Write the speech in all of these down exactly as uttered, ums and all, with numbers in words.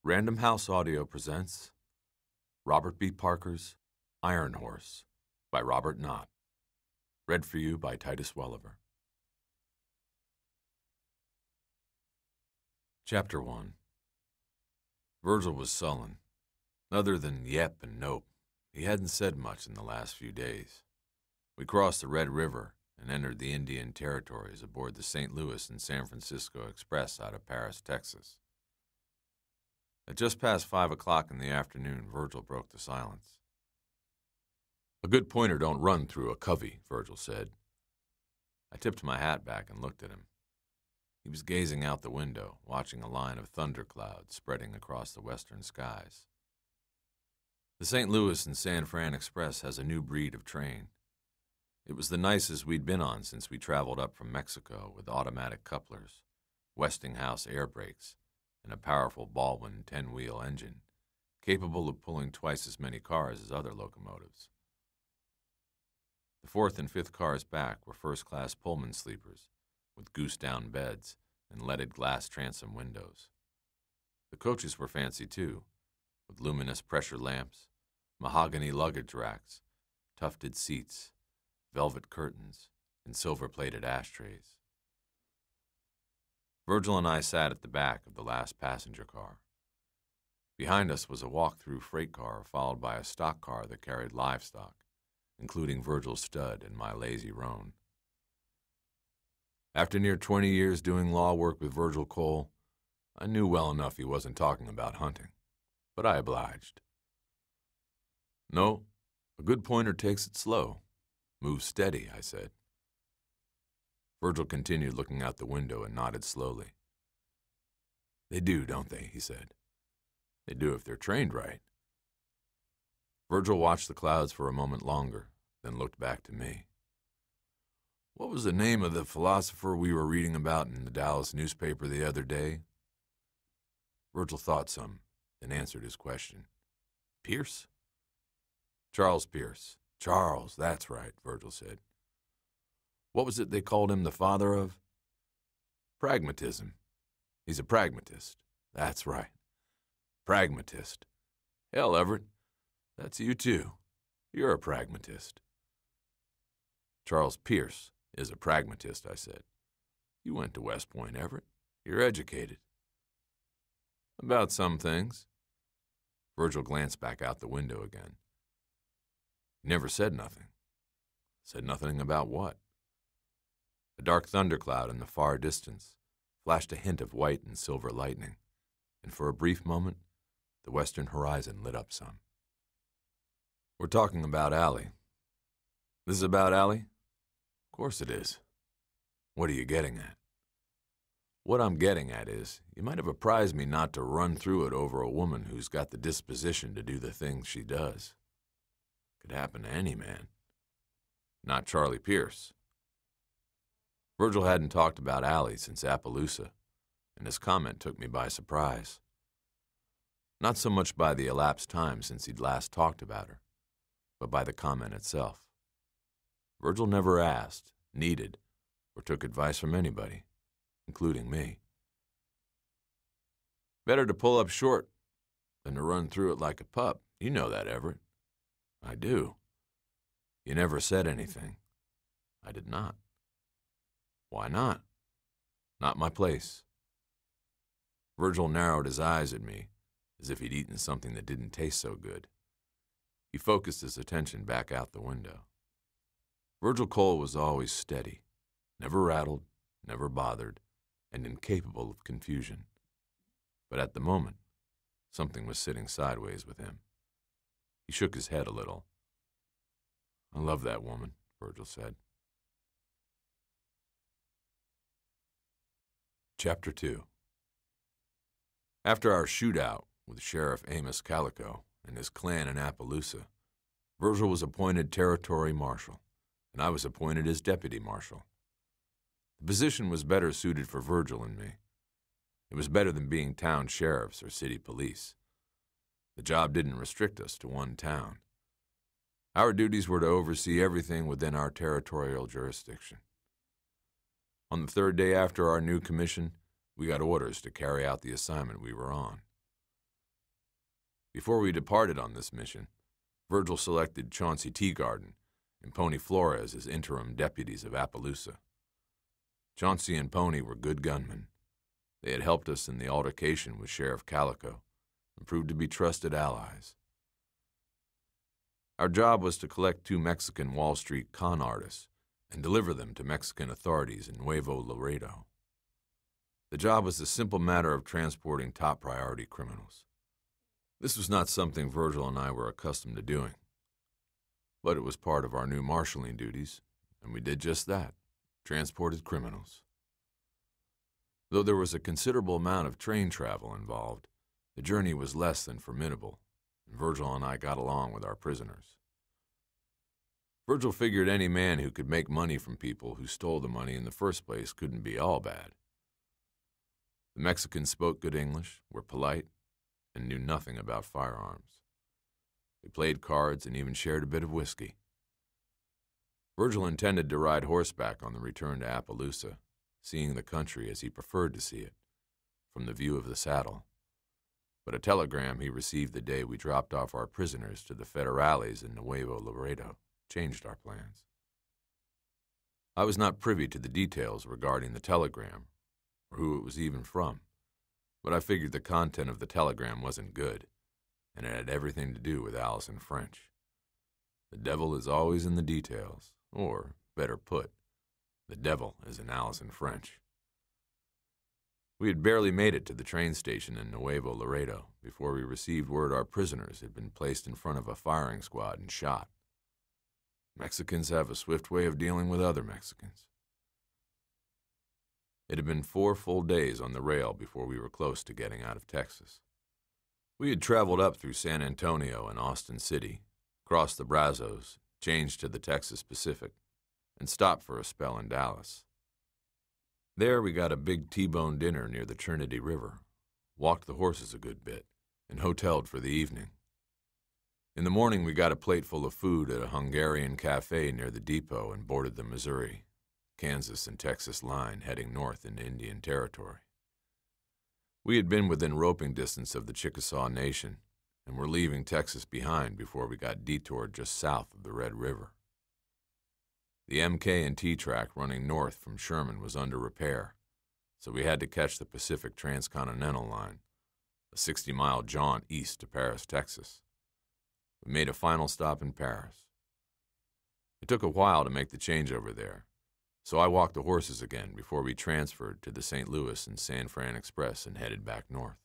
Random House Audio presents Robert B. Parker's Ironhorse by Robert Knott. Read for you by Titus Welliver. Chapter one. Virgil was sullen. Other than yep and nope, he hadn't said much in the last few days. We crossed the Red River and entered the Indian Territories aboard the Saint Louis and San Francisco Express out of Paris, Texas. At just past five o'clock in the afternoon, Virgil broke the silence. "A good pointer don't run through a covey," Virgil said. I tipped my hat back and looked at him. He was gazing out the window, watching a line of thunderclouds spreading across the western skies. The Saint Louis and San Fran Express has a new breed of train. It was the nicest we'd been on since we traveled up from Mexico with automatic couplers, Westinghouse air brakes, and a powerful Baldwin ten-wheel engine, capable of pulling twice as many cars as other locomotives. The fourth and fifth cars back were first-class Pullman sleepers, with goose-down beds and leaded glass transom windows. The coaches were fancy, too, with luminous pressure lamps, mahogany luggage racks, tufted seats, velvet curtains, and silver-plated ashtrays. Virgil and I sat at the back of the last passenger car. Behind us was a walk-through freight car followed by a stock car that carried livestock, including Virgil's stud and my lazy roan. After near twenty years doing law work with Virgil Cole, I knew well enough he wasn't talking about hunting, but I obliged. "No, a good pointer takes it slow. Move steady," I said. Virgil continued looking out the window and nodded slowly. "They do, don't they?" he said. "They do if they're trained right." Virgil watched the clouds for a moment longer, then looked back to me. "What was the name of the philosopher we were reading about in the Dallas newspaper the other day?" Virgil thought some, then answered his question. "Pierce?" "Charles Pierce. Charles, that's right," Virgil said. "What was it they called him the father of?" "Pragmatism. He's a pragmatist. That's right. Pragmatist. Hell, Everett, that's you too. You're a pragmatist." "Charles Pierce is a pragmatist," I said. "You went to West Point, Everett. You're educated." "About some things." Virgil glanced back out the window again. "He never said nothing." "Said nothing about what?" A dark thundercloud in the far distance flashed a hint of white and silver lightning, and for a brief moment, the western horizon lit up some. "We're talking about Allie." "This is about Allie?" "Of course it is." "What are you getting at?" "What I'm getting at is, you might have apprised me not to run through it over a woman who's got the disposition to do the things she does. Could happen to any man. Not Charlie Pierce." Virgil hadn't talked about Allie since Appaloosa, and his comment took me by surprise. Not so much by the elapsed time since he'd last talked about her, but by the comment itself. Virgil never asked, needed, or took advice from anybody, including me. "Better to pull up short than to run through it like a pup. You know that, Everett." "I do." "You never said anything." "I did not." "Why not?" "Not my place." Virgil narrowed his eyes at me, as if he'd eaten something that didn't taste so good. He focused his attention back out the window. Virgil Cole was always steady, never rattled, never bothered, and incapable of confusion. But at the moment, something was sitting sideways with him. He shook his head a little. "I love that woman," Virgil said. Chapter two. After our shootout with Sheriff Amos Calico and his clan in Appaloosa, Virgil was appointed Territorial Marshal, and I was appointed as Deputy Marshal. The position was better suited for Virgil and me. It was better than being town sheriffs or city police. The job didn't restrict us to one town. Our duties were to oversee everything within our territorial jurisdiction. On the third day after our new commission, we got orders to carry out the assignment we were on. Before we departed on this mission, Virgil selected Chauncey Teagarden and Pony Flores as interim deputies of Appaloosa. Chauncey and Pony were good gunmen. They had helped us in the altercation with Sheriff Calico and proved to be trusted allies. Our job was to collect two Mexican Wall Street con artists and deliver them to Mexican authorities in Nuevo Laredo. The job was the simple matter of transporting top-priority criminals. This was not something Virgil and I were accustomed to doing, but it was part of our new marshaling duties, and we did just that, transported criminals. Though there was a considerable amount of train travel involved, the journey was less than formidable, and Virgil and I got along with our prisoners. Virgil figured any man who could make money from people who stole the money in the first place couldn't be all bad. The Mexicans spoke good English, were polite, and knew nothing about firearms. We played cards and even shared a bit of whiskey. Virgil intended to ride horseback on the return to Appaloosa, seeing the country as he preferred to see it, from the view of the saddle. But a telegram he received the day we dropped off our prisoners to the federales in Nuevo Laredo changed our plans. I was not privy to the details regarding the telegram, or who it was even from, but I figured the content of the telegram wasn't good, and it had everything to do with Allison French. The devil is always in the details, or, better put, the devil is in Allison French. We had barely made it to the train station in Nuevo Laredo before we received word our prisoners had been placed in front of a firing squad and shot. Mexicans have a swift way of dealing with other Mexicans. It had been four full days on the rail before we were close to getting out of Texas. We had traveled up through San Antonio and Austin City, crossed the Brazos, changed to the Texas Pacific, and stopped for a spell in Dallas. There we got a big T-bone dinner near the Trinity River, walked the horses a good bit, and hoteled for the evening. In the morning we got a plateful of food at a Hungarian cafe near the depot and boarded the Missouri, Kansas, and Texas line heading north into Indian Territory. We had been within roping distance of the Chickasaw Nation and were leaving Texas behind before we got detoured just south of the Red River. The M K and T track running north from Sherman was under repair, so we had to catch the Pacific Transcontinental Line, a sixty-mile jaunt east to Paris, Texas. We made a final stop in Paris. It took a while to make the changeover there, so I walked the horses again before we transferred to the Saint Louis and San Fran Express and headed back north.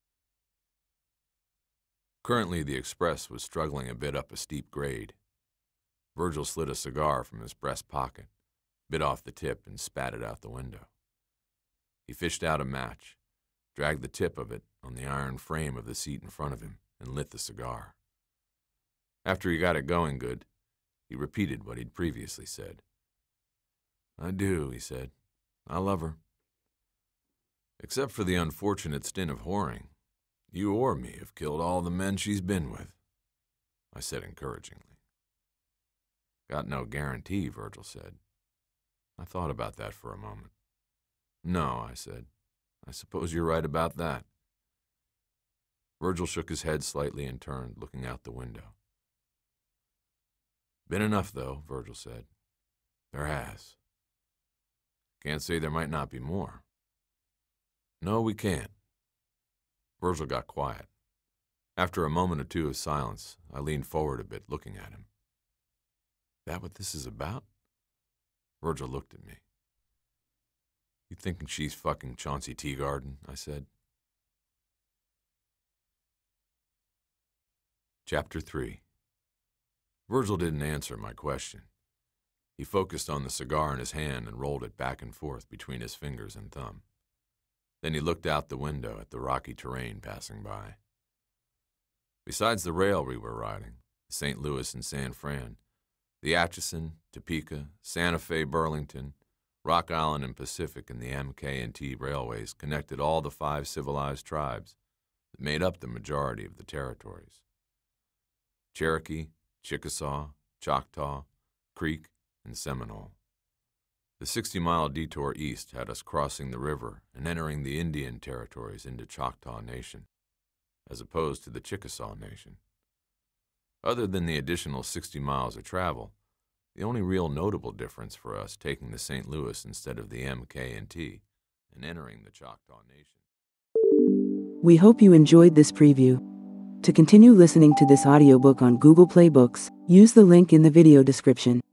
Currently, the Express was struggling a bit up a steep grade. Virgil slid a cigar from his breast pocket, bit off the tip, and spat it out the window. He fished out a match, dragged the tip of it on the iron frame of the seat in front of him, and lit the cigar. After he got it going good, he repeated what he'd previously said. "I do," he said. "I love her. Except for the unfortunate stint of whoring, you or me have killed all the men she's been with," I said encouragingly. "Got no guarantee," Virgil said. I thought about that for a moment. "No," I said. "I suppose you're right about that." Virgil shook his head slightly and turned, looking out the window. "Been enough, though," Virgil said. "There has. Can't say there might not be more." "No, we can't." Virgil got quiet. After a moment or two of silence, I leaned forward a bit, looking at him. "That what this is about?" Virgil looked at me. "You thinking she's fucking Chauncey Teagarden?" I said. Chapter three. Virgil didn't answer my question. He focused on the cigar in his hand and rolled it back and forth between his fingers and thumb. Then he looked out the window at the rocky terrain passing by. Besides the rail we were riding, Saint Louis and San Fran, the Atchison, Topeka, Santa Fe, Burlington, Rock Island, and Pacific, and the M K and T railways connected all the five civilized tribes that made up the majority of the territories. Cherokee, Chickasaw, Choctaw, Creek, and Seminole. The sixty-mile detour east had us crossing the river and entering the Indian territories into Choctaw Nation. as opposed to the Chickasaw Nation. Other than the additional sixty miles of travel, the only real notable difference for us taking the Saint Louis instead of the M K and T and entering the Choctaw Nation. We hope you enjoyed this preview. To continue listening to this audiobook on Google Play Books, use the link in the video description.